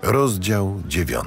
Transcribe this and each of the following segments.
Rozdział 9.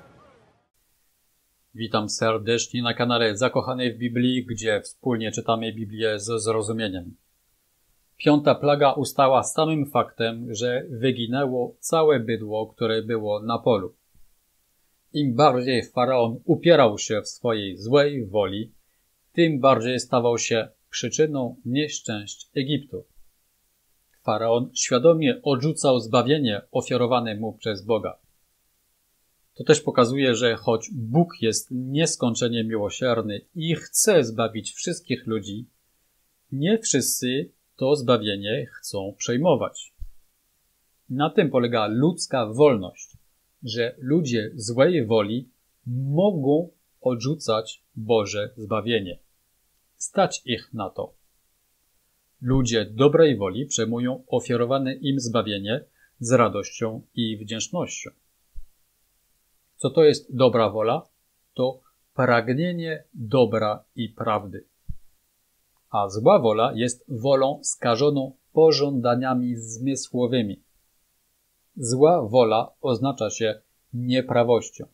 Witam serdecznie na kanale Zakochany w Biblii, gdzie wspólnie czytamy Biblię ze zrozumieniem. 5. plaga ustała samym faktem, że wyginęło całe bydło, które było na polu. Im bardziej faraon upierał się w swojej złej woli, tym bardziej stawał się przyczyną nieszczęść Egiptu. Faraon świadomie odrzucał zbawienie ofiarowane mu przez Boga. To też pokazuje, że choć Bóg jest nieskończenie miłosierny i chce zbawić wszystkich ludzi, nie wszyscy to zbawienie chcą przejmować. Na tym polega ludzka wolność, że ludzie złej woli mogą odrzucać Boże zbawienie. Stać ich na to. Ludzie dobrej woli przejmują ofiarowane im zbawienie z radością i wdzięcznością. Co to jest dobra wola? To pragnienie dobra i prawdy. A zła wola jest wolą skażoną pożądaniami zmysłowymi. Zła wola oznacza się nieprawością.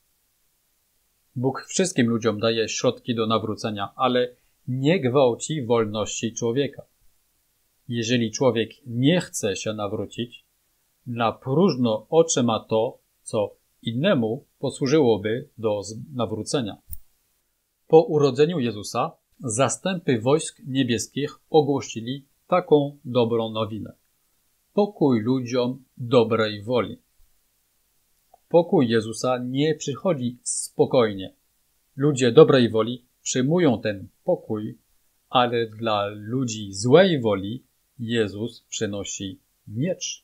Bóg wszystkim ludziom daje środki do nawrócenia, ale nie gwałci wolności człowieka. Jeżeli człowiek nie chce się nawrócić, na próżno otrzyma to, co innemu posłużyłoby do nawrócenia. Po urodzeniu Jezusa zastępy wojsk niebieskich ogłosili taką dobrą nowinę. Pokój ludziom dobrej woli. Pokój Jezusa nie przychodzi spokojnie. Ludzie dobrej woli przyjmują ten pokój, ale dla ludzi złej woli Jezus przynosi miecz.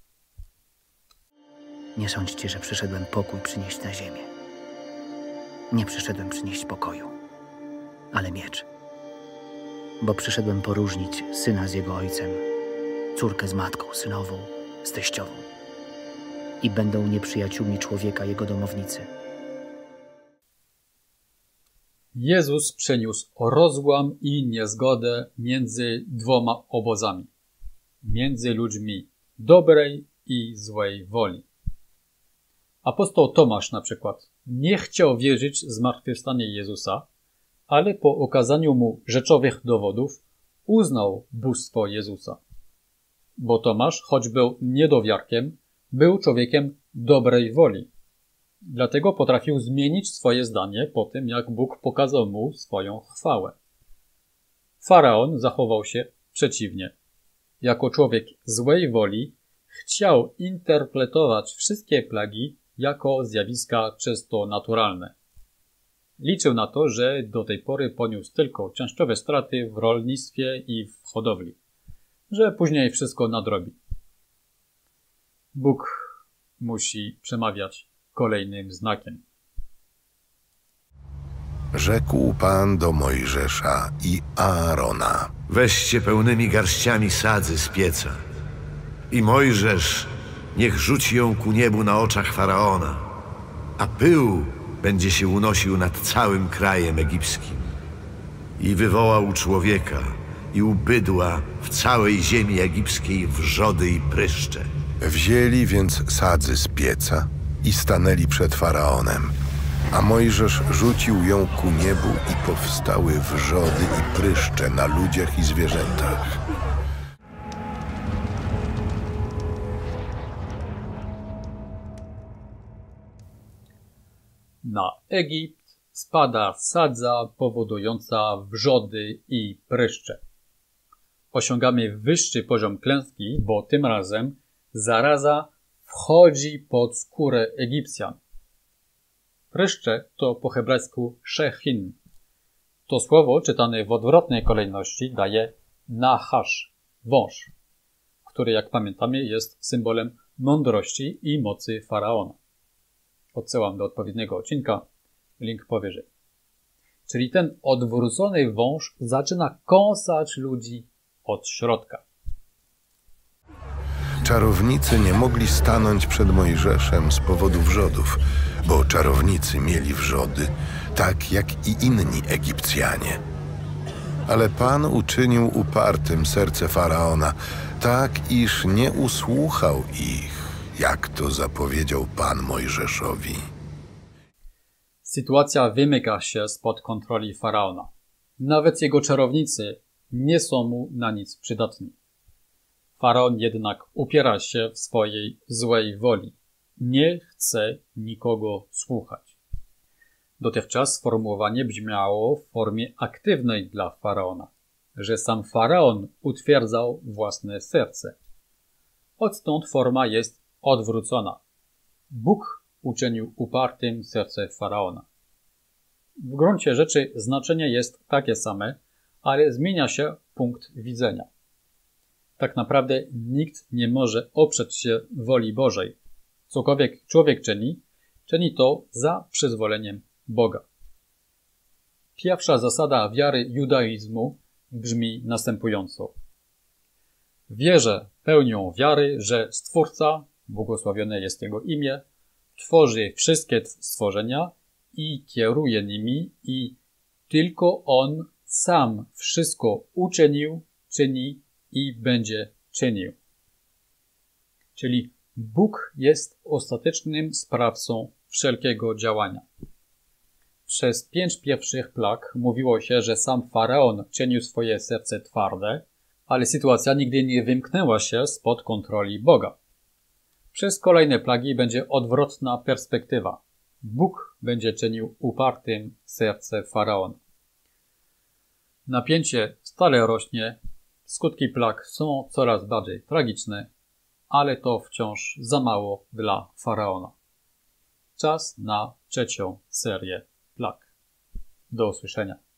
Nie sądźcie, że przyszedłem pokój przynieść na ziemię. Nie przyszedłem przynieść pokoju, ale miecz. Bo przyszedłem poróżnić syna z jego ojcem, córkę z matką, synową z teściową. I będą nieprzyjaciółmi człowieka jego domownicy. Jezus przeniósł rozłam i niezgodę między dwoma obozami. Między ludźmi dobrej i złej woli. Apostoł Tomasz na przykład nie chciał wierzyć w zmartwychwstanie Jezusa, ale po okazaniu mu rzeczowych dowodów uznał bóstwo Jezusa. Bo Tomasz, choć był niedowiarkiem, był człowiekiem dobrej woli. Dlatego potrafił zmienić swoje zdanie po tym, jak Bóg pokazał mu swoją chwałę. Faraon zachował się przeciwnie. Jako człowiek złej woli chciał interpretować wszystkie plagi jako zjawiska czysto naturalne. Liczył na to, że do tej pory poniósł tylko częściowe straty w rolnictwie i w hodowli, że później wszystko nadrobi. Bóg musi przemawiać kolejnym znakiem. Rzekł Pan do Mojżesza i Aarona: Weźcie pełnymi garściami sadzy z pieca i Mojżesz niech rzuci ją ku niebu na oczach Faraona, a pył będzie się unosił nad całym krajem egipskim. I wywołał człowieka i u bydła w całej ziemi egipskiej wrzody i pryszcze. Wzięli więc sadzy z pieca i stanęli przed Faraonem, a Mojżesz rzucił ją ku niebu i powstały wrzody i pryszcze na ludziach i zwierzętach. Na Egipt spada sadza powodująca wrzody i pryszcze. Osiągamy wyższy poziom klęski, bo tym razem zaraza wchodzi pod skórę Egipcjan. Pryszcze to po hebrajsku szechin. To słowo czytane w odwrotnej kolejności daje nahasz, wąż, który, jak pamiętamy, jest symbolem mądrości i mocy Faraona. Odsyłam do odpowiedniego odcinka, link powyżej. Czyli ten odwrócony wąż zaczyna kąsać ludzi od środka. Czarownicy nie mogli stanąć przed Mojżeszem z powodu wrzodów, bo czarownicy mieli wrzody, tak jak i inni Egipcjanie. Ale Pan uczynił upartym serce Faraona, tak iż nie usłuchał ich jak to zapowiedział Pan Mojżeszowi. Sytuacja wymyka się spod kontroli faraona. Nawet jego czarownicy nie są mu na nic przydatni. Faraon jednak upiera się w swojej złej woli. Nie chce nikogo słuchać. Dotychczas sformułowanie brzmiało w formie aktywnej dla faraona, że sam faraon utwierdzał własne serce. Odtąd forma jest odwrócona. Bóg uczynił upartym serce faraona. W gruncie rzeczy znaczenie jest takie same, ale zmienia się punkt widzenia. Tak naprawdę nikt nie może oprzeć się woli Bożej. Cokolwiek człowiek czyni to za przyzwoleniem Boga. Pierwsza zasada wiary judaizmu brzmi następująco. Wierzę pełnią wiary, że Stwórca, błogosławione jest Jego imię, tworzy wszystkie stworzenia i kieruje nimi i tylko On sam wszystko uczynił, czyni i będzie czynił. Czyli Bóg jest ostatecznym sprawcą wszelkiego działania. Przez 5 pierwszych plag mówiło się, że sam faraon czynił swoje serce twarde, ale sytuacja nigdy nie wymknęła się spod kontroli Boga. Przez kolejne plagi będzie odwrotna perspektywa. Bóg będzie czynił upartym serce faraona. Napięcie stale rośnie, skutki plag są coraz bardziej tragiczne, ale to wciąż za mało dla faraona. Czas na 3. serię plag. Do usłyszenia.